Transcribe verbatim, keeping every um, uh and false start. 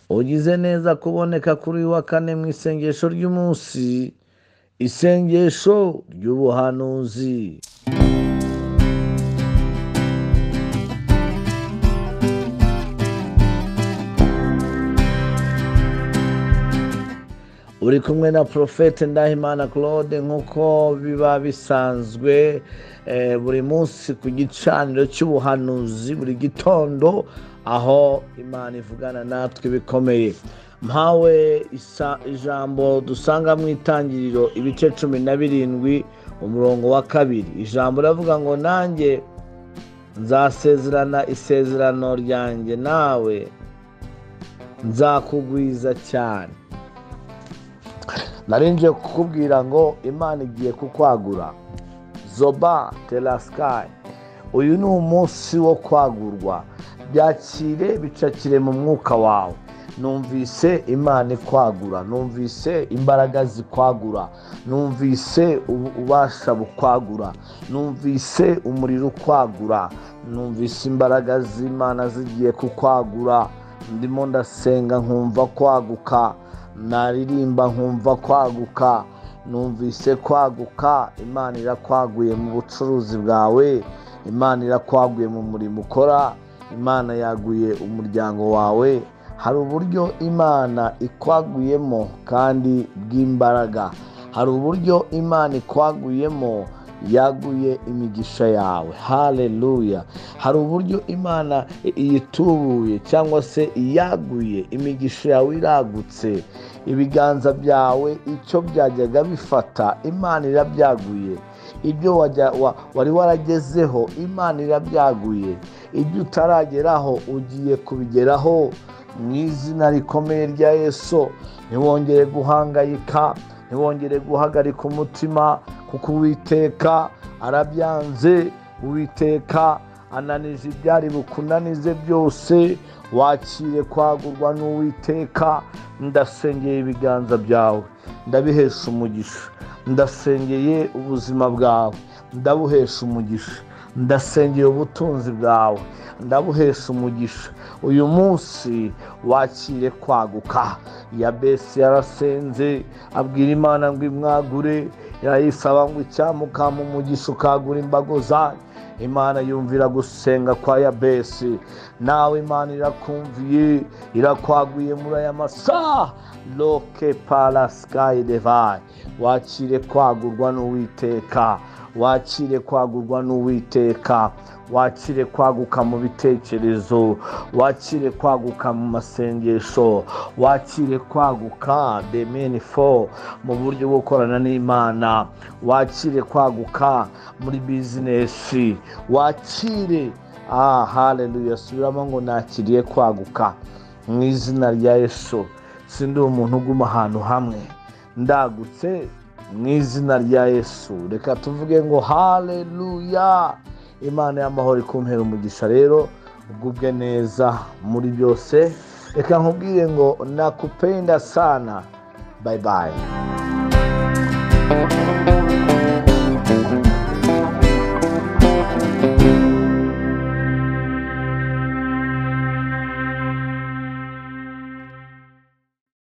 ugize neza kuboneka kuri wa kane mu isengesho ry'umunsi, isengesho ry'ubuhanuzi. Uri kumwe na Prophète Ndahimana Claude nk'uko biba bisanzwe eh, buri munsi ku gicaniro cy'ubuhanuzi buri gitondo, aho Imana ivugana natwe bikomeye. Mpawe isa ijambo dusanga mu itangiriro ibice cumi na birindwi umurongo wa kabiri. Ijambo ravuga ngo nanjye nzasezerana isezerano ryanjye nawe, nzakugwiza cyane. Narinje kukubwira ngo Imana igiye kukwagura. Zoba telaskai. Uyu ni umunsi wo kwagurwa. Byakire bicakire mu mwuka wawe. Numvise Imana ikwagura, numvise imbaraga zikwagura, numvise ubasha bukwagura, numvise umuriro ukwagura, numvise imbaraga z'Imana zigiye kukwagura. Ndimo ndasenga nkumva kwaguka, naririmba nkumva kwaguka, numvise kwaguka. Imana irakwaguye mu bucuruzi bwawe, Imana irakwaguye mu murimo ukora, Imana yaguye umuryango wawe. Hari uburyo Imana ikwaguyemo kandi bw'imbaraga. Hari uburyo Imana ikwaguyemo yaguye imigisha yawe. Haleluya. Hari uburyo Imana iyitubuye cyangwa se yaguye imigisha yawe iragutse. Ibiganza byawe icyo byajyaga bifata Imana irabyaguye. Ibyo wajya wa, wari waragezeho Imana irabyaguye. Ibyo utarageraho ugiye kubigeraho mu izina rikomeye rya Yesu. Ntiwongere guhangayika, ntiwongere guhagarika umutima, kuko Uwiteka arabyanze. Uwiteka ananije ibyari bukunanize byose. Wakire kwagurwa n'Uwiteka. Ndasengeye ibiganza byawe, ndabihesha umugisha. Ndasengeye ubuzima bwawe, ndabuhesha umugisha. Ndasengeye ubutunzi bwawe, ndabuhesha umugisha. Uyu munsi wakire kwaguka. Yabesi yarasenze abwira Imana ngo imwagure, yarayisaba ngo icyamuka mu mugisha ukagura imbago zayo. Imana yumvira gusenga kwa Yabesi. Nawe Imana irakumviye, irakwaguye muri aya masaha. Loke palaskai devai. Wakire kwagurwa n'Uwiteka, wakire kwagurwa n'Uwiteka. Wakire kwaguka mu bitekerezo, wakire kwaguka mu masengesho, wakire kwaguka demenifo mu buryo bwo gukorana n'Imana, wakire kwaguka muri bizinesi, wakire ah haleluya. Subiramo ngo nakiriye kwaguka mu izina rya Yesu. Sindi umuntu uguma ahantu hamwe, ndagutse mu izina rya Yesu. Reka tuvuge ngo haleluya. Imana y'amahoro ikumpera umugisha. Rero ugubwe neza muri byose. Reka nkubwire ngo nakupenda sana. Bye bye.